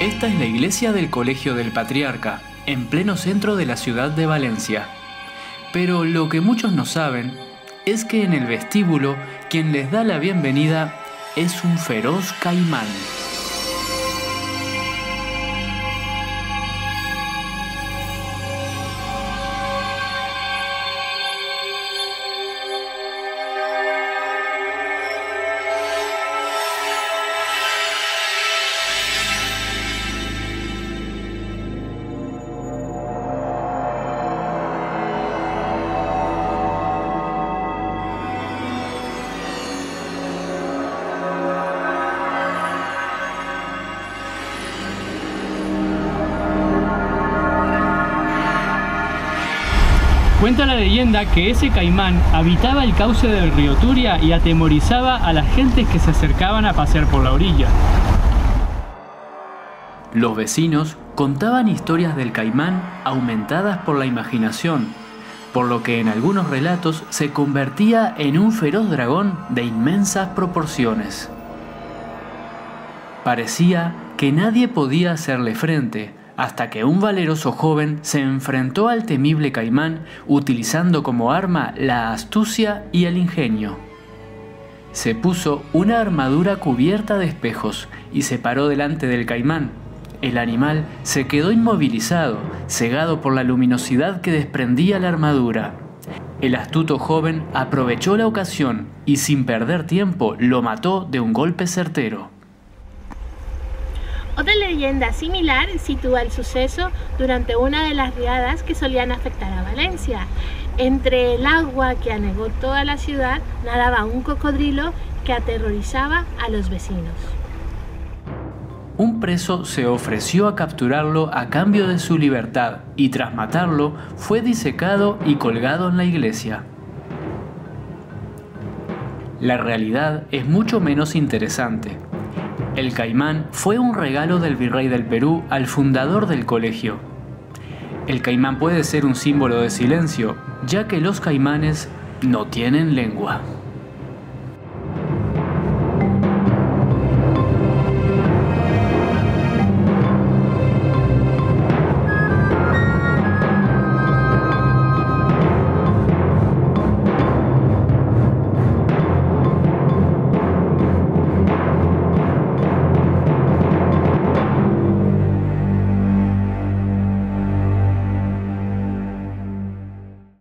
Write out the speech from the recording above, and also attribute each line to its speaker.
Speaker 1: Esta es la iglesia del Colegio del Patriarca, en pleno centro de la ciudad de Valencia. Pero lo que muchos no saben es que en el vestíbulo quien les da la bienvenida es un feroz caimán.
Speaker 2: Cuenta la leyenda que ese caimán habitaba el cauce del río Turia y atemorizaba a las gentes que se acercaban a pasear por la orilla.
Speaker 1: Los vecinos contaban historias del caimán aumentadas por la imaginación, por lo que en algunos relatos se convertía en un feroz dragón de inmensas proporciones. Parecía que nadie podía hacerle frente, hasta que un valeroso joven se enfrentó al temible caimán utilizando como arma la astucia y el ingenio. Se puso una armadura cubierta de espejos y se paró delante del caimán. El animal se quedó inmovilizado, cegado por la luminosidad que desprendía la armadura. El astuto joven aprovechó la ocasión y sin perder tiempo lo mató de un golpe certero.
Speaker 3: Otra leyenda similar sitúa el suceso durante una de las riadas que solían afectar a Valencia. Entre el agua que anegó toda la ciudad nadaba un cocodrilo que aterrorizaba a los vecinos.
Speaker 1: Un preso se ofreció a capturarlo a cambio de su libertad y tras matarlo fue disecado y colgado en la iglesia. La realidad es mucho menos interesante. El caimán fue un regalo del virrey del Perú al fundador del colegio. El caimán puede ser un símbolo de silencio, ya que los caimanes no tienen lengua.